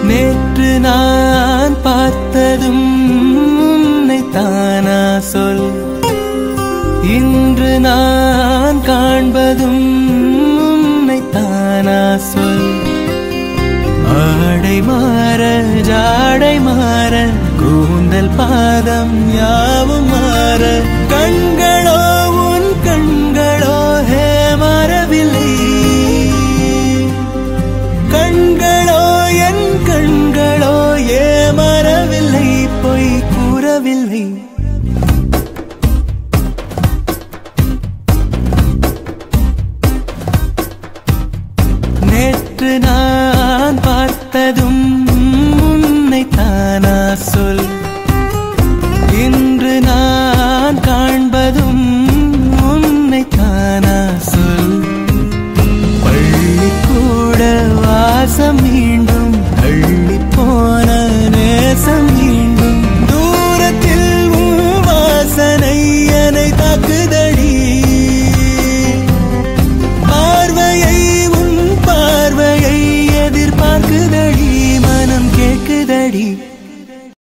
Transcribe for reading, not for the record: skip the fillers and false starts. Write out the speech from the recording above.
நேற்று நான் பார்த்ததும் உன்னைத்தானா சொல், இன்று நான் காண்பதும் உன்னைத்தானா சொல். ஆடை மாற ஜாடை மாற கூந்தல் பாதம் யாவும் மாற, கண்களோ உன் கண்களோ ஹே மாறவில்லை, கண்களோ என் கண்களோ ஏ மறவில்லை, பொய் கூறவில்லை. நேற்று நான் பார்த்ததும் உன்னைத்தானா சொல்,